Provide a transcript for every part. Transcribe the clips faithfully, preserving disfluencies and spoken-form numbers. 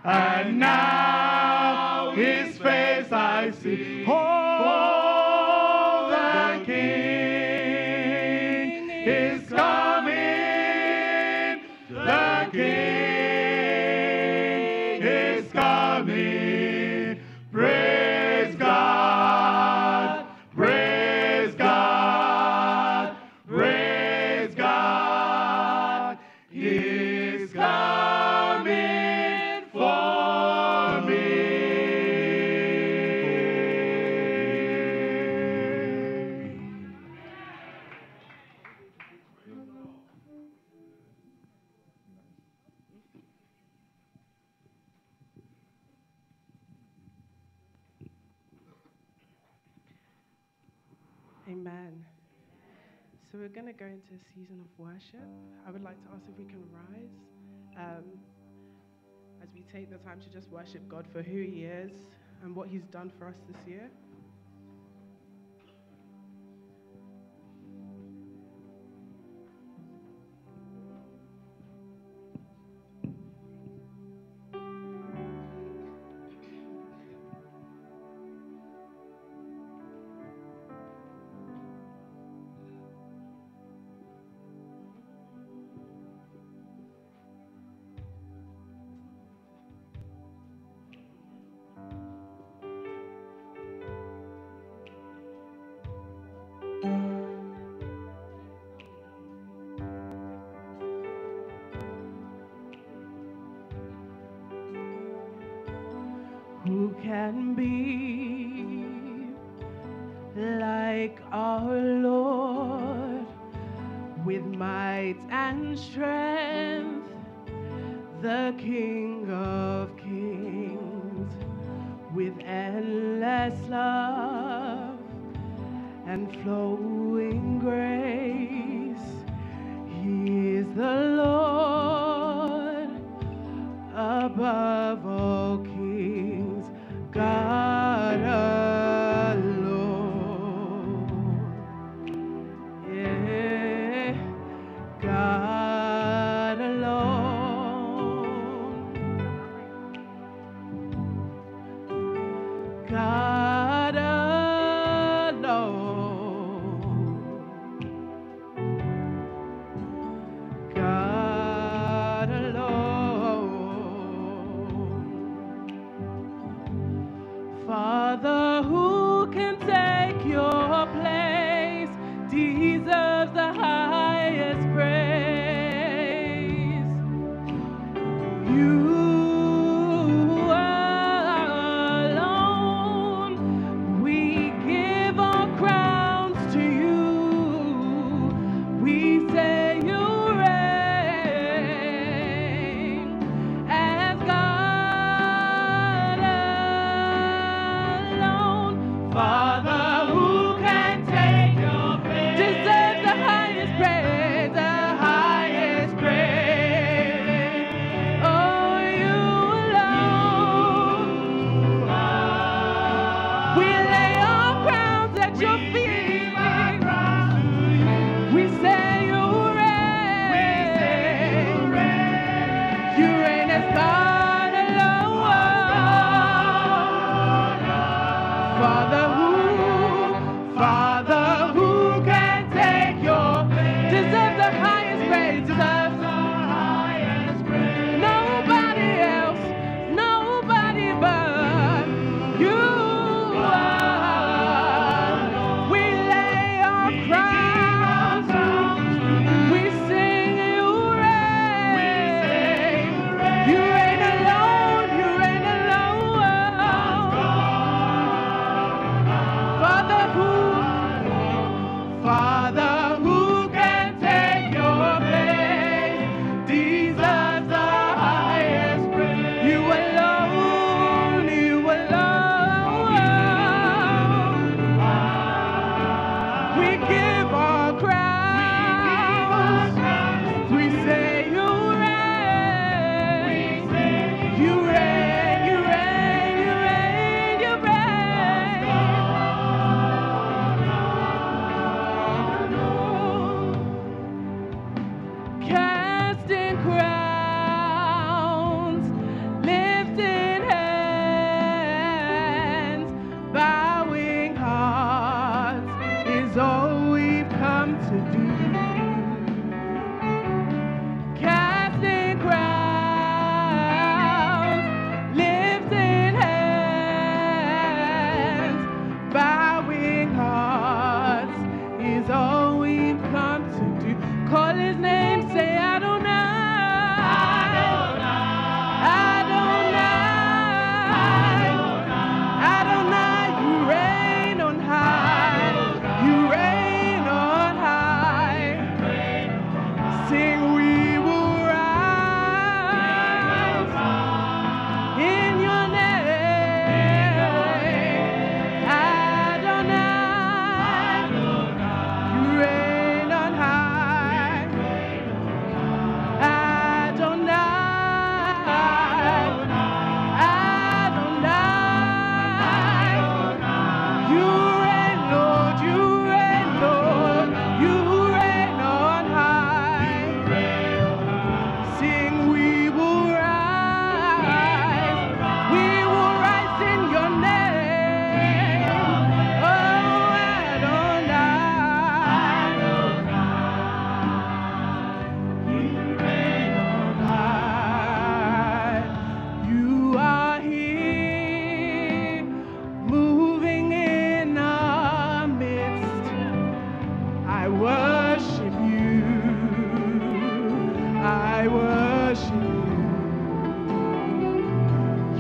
and now his face I see. Oh, the King is coming, the King is coming. Praise God, praise God, praise God. He is coming for me. Amen. So we're going to go into a season of worship. I would like to ask if we can rise um, as we take the time to just worship God for who he is and what he's done for us this year. Who can be like our Lord, with might and strength, the King of kings, with endless love and flowing grace? He is the Lord above all kings, God alone. Yeah, God alone. God alone. God alone. Father, who can take your place, deserves the highest praise. You alone, we give our crowns to you. We say you reign as God alone.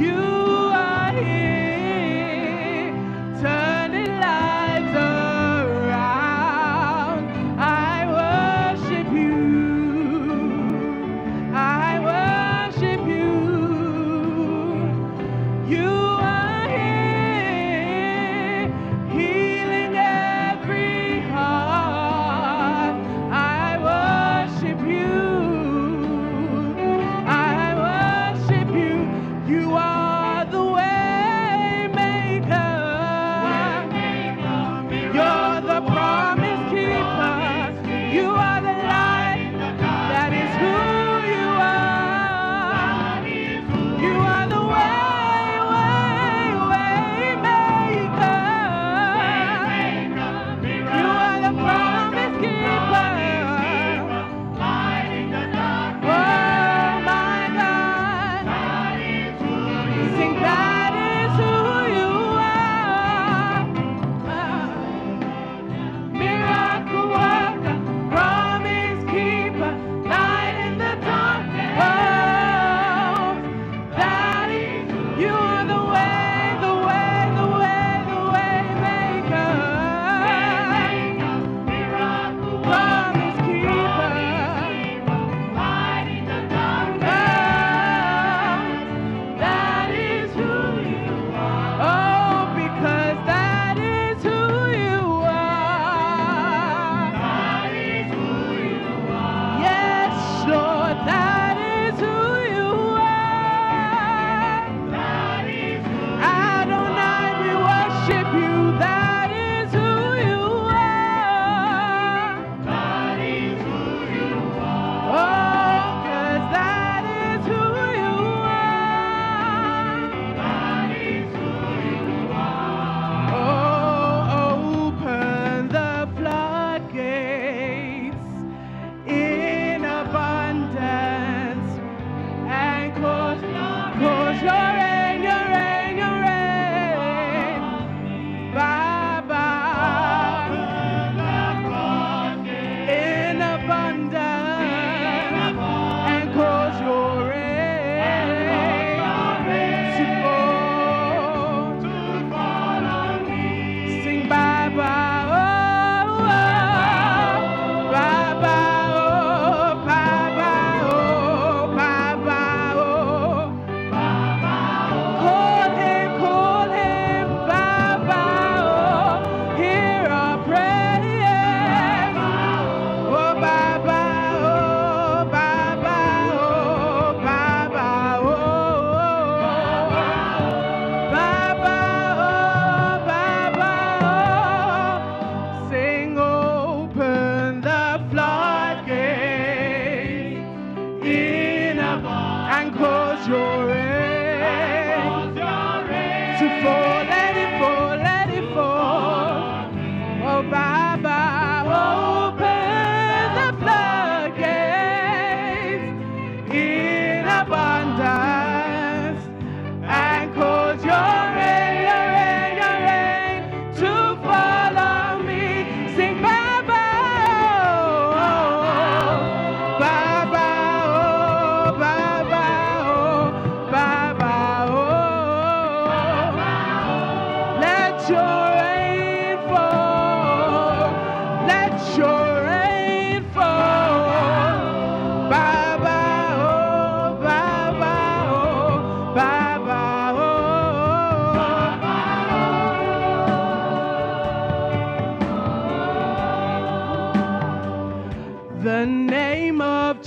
The name of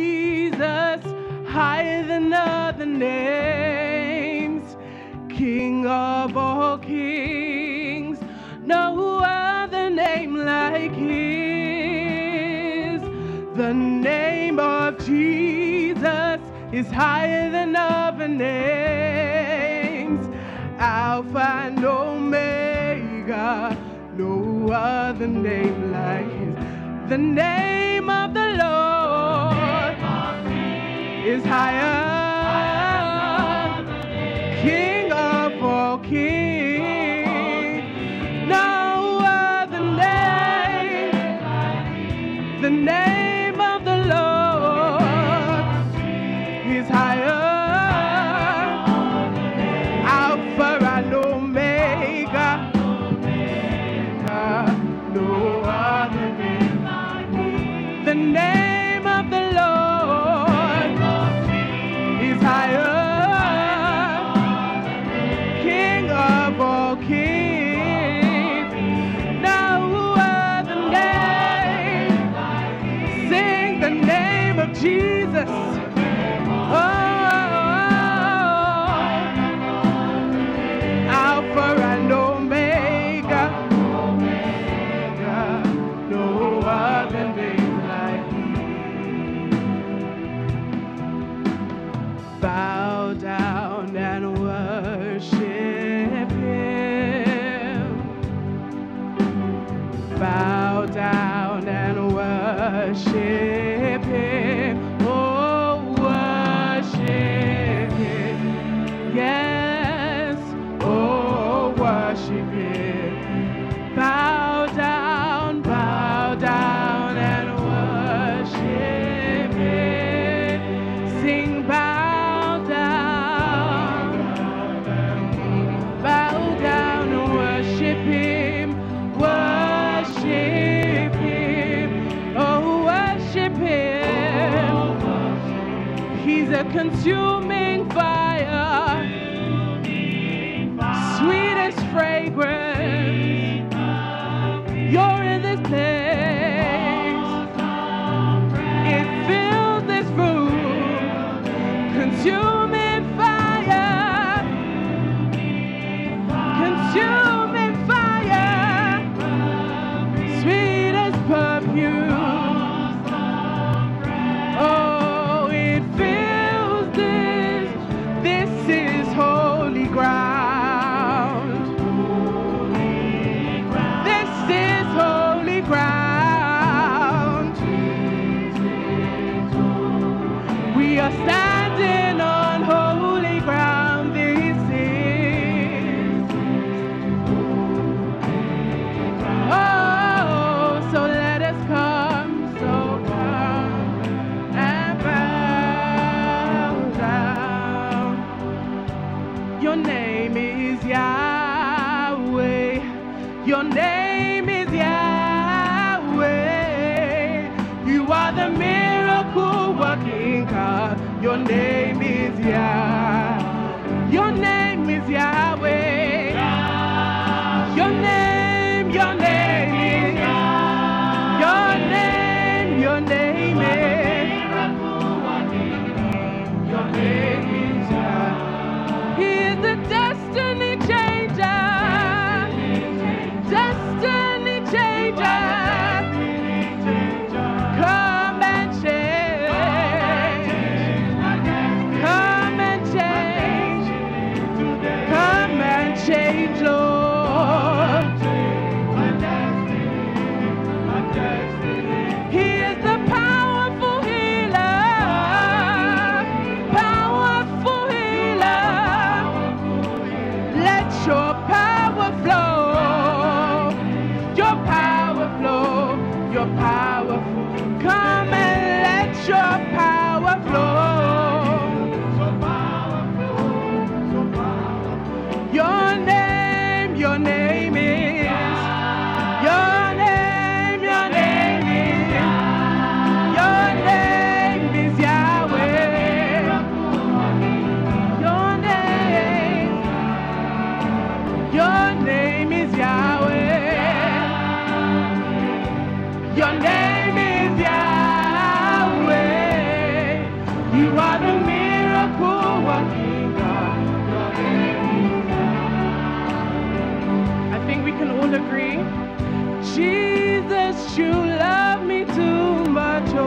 Jesus, higher than other names, King of all kings, no other name like his. The name of Jesus is higher than other names, Alpha and Omega, no other name like his. The name of the Lord is higher, King of all kings, no other name. The name of the Lord is higher, bow down and worship Him. Bow down and worship Him. Oh, worship Him. Yes, oh, worship Him. Bow down, bow down and worship Him. Sing, bow down, bow down and worship Him. Worship Him, oh, worship Him. He's a consuming fire, sweetest fragrance. You're in this place. It fills this room. Consuming fire. Consuming fire. Sweetest perfume. Oh, it fills this. This is holy ground. Holy ground. We are standing on holy ground. This is. Oh, so let us come, so come and bow down. Your name is Yahweh. Your name is Yahweh. You are the miracle working God. Your name is Yah. Your name is Yahweh. Your name, your name is your name, your name is your name is Yah. He is the destiny changer. Destiny changer, come and change, come and change, come and change, Lord. He is the powerful healer, powerful healer. Let your power flow. Your power flow, your power flow. Come and let your power flow. So powerful, so powerful. Your name, your name is. Your name, your name is. Your name is Yahweh. Your name, your name is Yahweh. Your name is Yahweh. You are the miracle working God. Your name is Yahweh. I think we can all agree. Jesus, you love me too much, oh,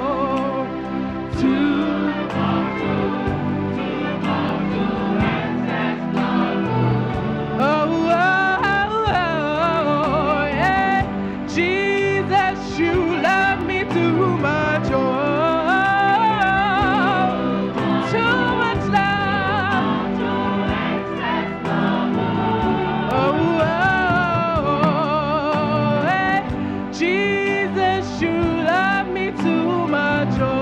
too much, oh, too much, oh, excess love. Oh, oh, oh, oh, yeah. Jesus, you love me too much, oh, too much love, too excess love, oh, oh, oh, eh. Jesus, you love me too much, oh,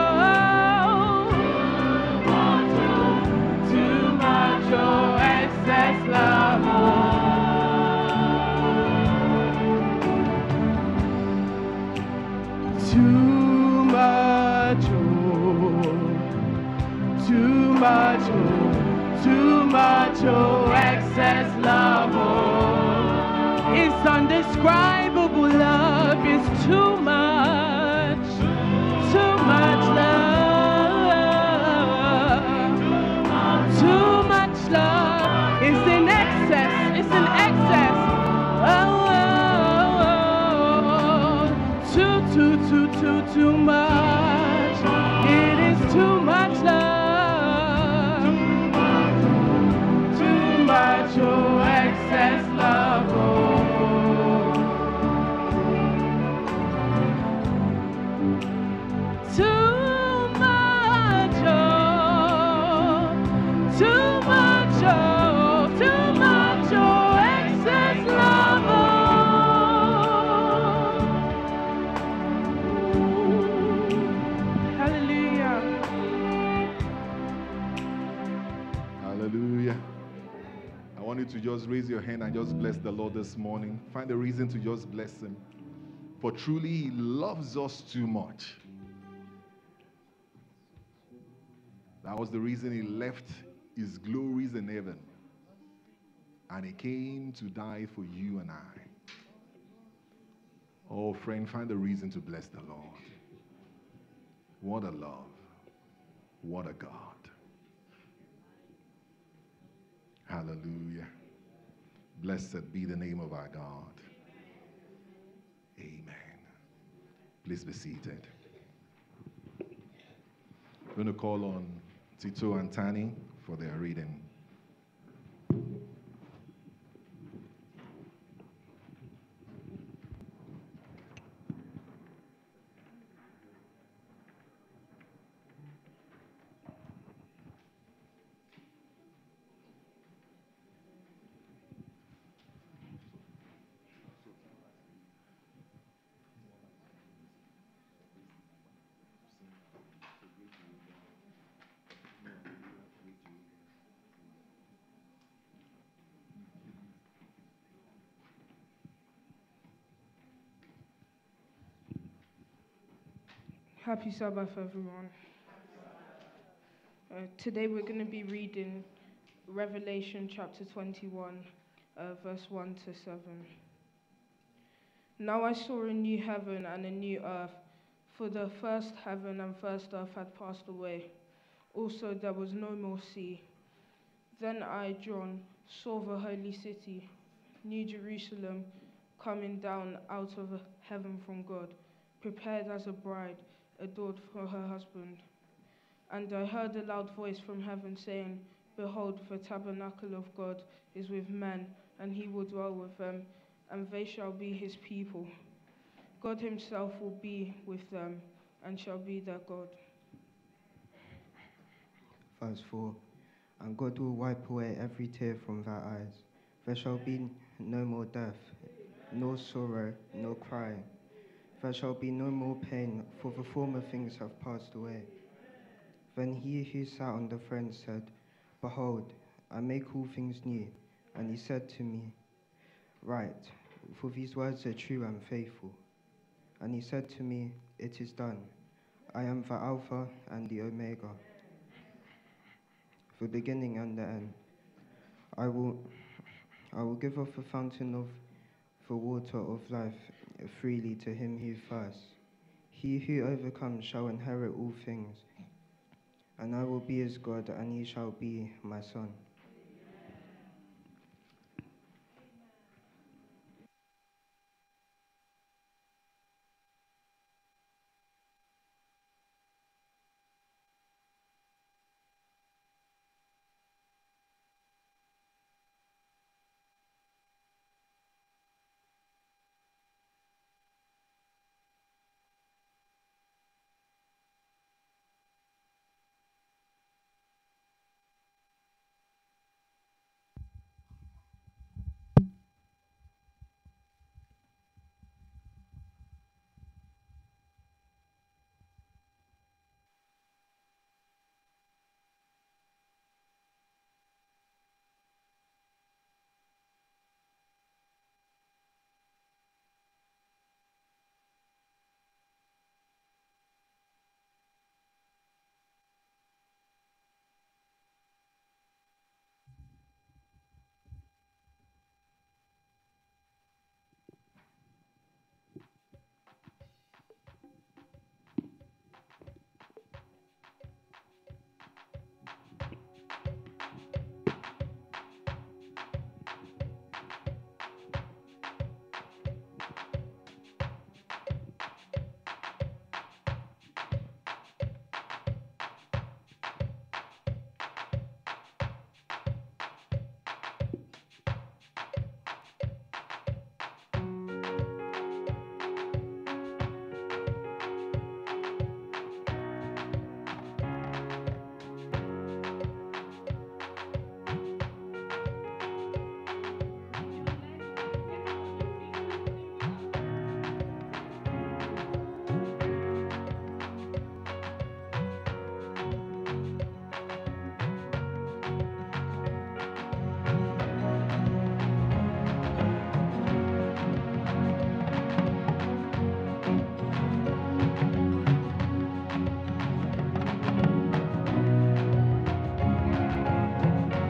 too much, oh, excess love, oh. Too much, oh, too much, oh, too much, oh, excess love, oh. It's undescribable love, it's too much, too much love, too much love, it's in excess, it's in excess, oh, oh, oh, too, too, too, too, too much. It is too much love. Hallelujah. I want you to just raise your hand and just bless the Lord this morning. Find a reason to just bless him. For truly, he loves us too much. That was the reason he left his glories in heaven. And he came to die for you and I. Oh, friend, find a reason to bless the Lord. What a love. What a God. Hallelujah. Blessed be the name of our God. Amen. Please be seated. I'm going to call on Tito and Tani for their reading. Happy Sabbath, everyone. Uh, today we're going to be reading Revelation chapter twenty-one, uh, verse one to seven. Now I saw a new heaven and a new earth, for the first heaven and first earth had passed away. Also there was no more sea. Then I, John, saw the holy city, New Jerusalem, coming down out of heaven from God, prepared as a bride, adored for her husband. And I heard a loud voice from heaven saying, Behold, the tabernacle of God is with men, and he will dwell with them, and they shall be his people. God himself will be with them, and shall be their God. Verse four. And God will wipe away every tear from their eyes. There shall be no more death, nor sorrow, nor crying. There shall be no more pain, for the former things have passed away. Then he who sat on the throne said, Behold, I make all things new. And he said to me, Write, for these words are true and faithful. And he said to me, It is done. I am the Alpha and the Omega, the beginning and the end. I will, I will give off the fountain of the water of life freely to him who thirsts. He who overcomes shall inherit all things, and I will be his God, and he shall be my son.